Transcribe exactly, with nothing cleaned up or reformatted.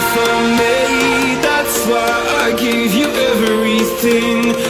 for me. That's why I gave you everything.